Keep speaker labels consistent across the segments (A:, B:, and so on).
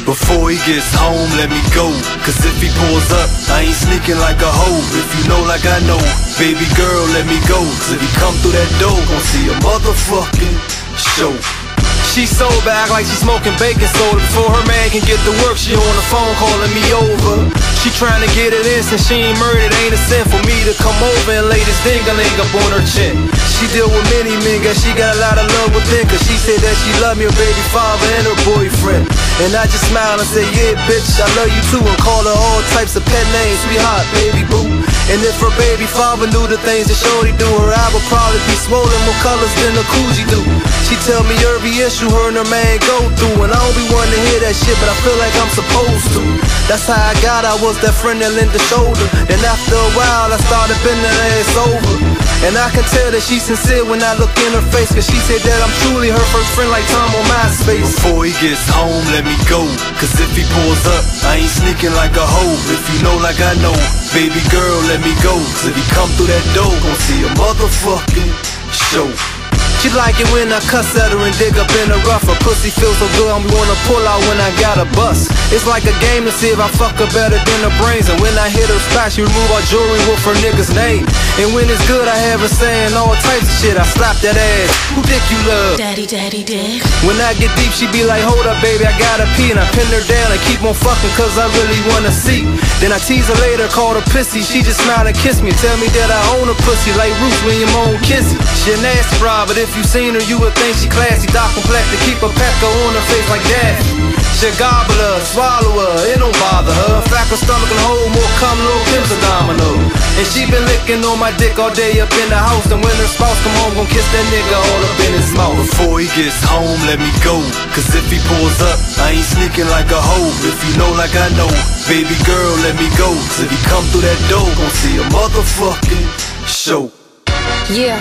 A: Before he gets home, let me go. Cause if he pulls up, I ain't sneaking like a hoe. If you know like I know, baby girl, let me go. Cause if he come through that door, gon' see a motherfucking show. She so back like she smoking baking soda. Before her man can get to work, she on the phone calling me over. She trying to get it in since she ain't murdered. Ain't a sin for me to come over and lay this ding-a-ling up on her chin. She deal with many men, guess she got a lot of love within. Cause she said that she love me, her baby father and her boyfriend. And I just smile and say, yeah bitch, I love you too. And call her all types of pet names, sweetheart, baby boo. And if her baby father knew the things that shorty do, her eye would probably be swollen more colors than a Coogee do. She tell me every issue her and her man go through. And I don't be wanting to hear that shit, but I feel like I'm supposed to. That's how I got, I was that friend that lent a shoulder. Then after a while I started bending her ass over. And I can tell that she's sincere when I look in her face. Cause she said that I'm truly her first friend like Tom on MySpace. Before he gets home, let me go. Cause if he pulls up, I ain't sneaking like a hoe. If you know like I know, baby girl, let me go. Cause if he come through that door, gon' see a motherfucking show. She like it when I cuss at her and dig up in her rough. Her pussy feels so good, I'm gonna pull out when I got a bust. It's like a game to see if I fuck her better than her brains. And when I hit her spot, she remove her jewelry with her nigga's name. And when it's good, I have her saying all types of shit. I slap that ass, who dick you love?
B: Daddy, daddy, dick.
A: When I get deep, she be like, hold up baby, I gotta pee. And I pin her down and keep on fucking cause I really wanna see. Then I tease her later, call her pissy. She just smile and kiss me, tell me that I own a pussy like Roots when your mom kissy. She a nasty broad, but if you seen her, you would think she classy. Dark complex to keep a pecker on her face like that. She gobble her, swallow her, it don't bother her. Fact her stomach can hold more cum, little Kim's a domino. And she been licking on my dick all day up in the house. And when her spouse come home, gon' kiss that nigga all up in his mouth. Before he gets home, let me go. Cause if he pulls up, I ain't sneaking like a hoe. If you know like I know, baby girl, let me go. Cause if he come through that door, gon' see a motherfucking show.
C: Yeah,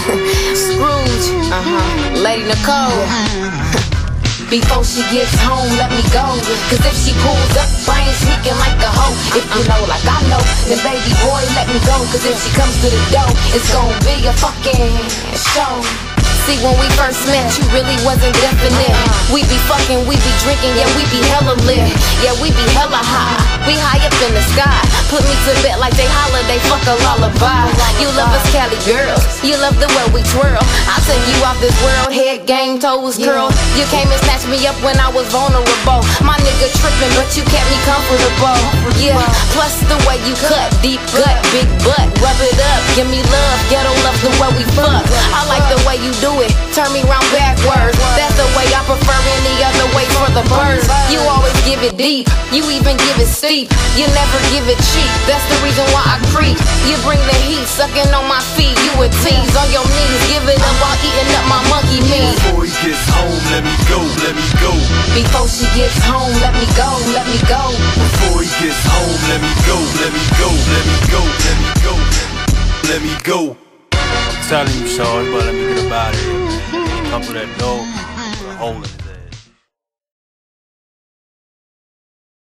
C: Scrooge, Lady Nicole. Before she gets home, let me go. Cause if she pulls up, I ain't sneaking like a hoe. If you know like I know, then baby boy, let me go. Cause if she comes to the door, it's gon' be a fucking show. See, when we first met, you really wasn't definite. We be fucking, we be drinking, yeah, we be hella lit. Yeah, we be hella high, we high up in the sky. Put me to bed like they holiday, fuck a lullaby. You love us Cali girls, you love the way we twirl. I take you off this world, head game, toes curl. You came and snatched me up when I was vulnerable. My nigga tripping, but you kept me comfortable. Yeah, plus the way you cut, deep gut, big butt. Rub it up, give me love, ghetto love the way we fuck. I like the way you do it, turn me round backwards. That's the way I prefer any other way for the birds. You always give it deep, you even give it steep. You never give it cheap, that's the reason why I creep. You bring the heat, sucking on my feet. You a tease on your knees, give it up while eating up my monkey meat.
A: Before he gets home, let me go, let me go.
C: Before she gets home, let me go, let me go.
A: Before he gets home, let me go, let me go, let me go, let me go, let me go. I'm telling you, shorty, but let me get up out of here. Come through that door, put a hole in it.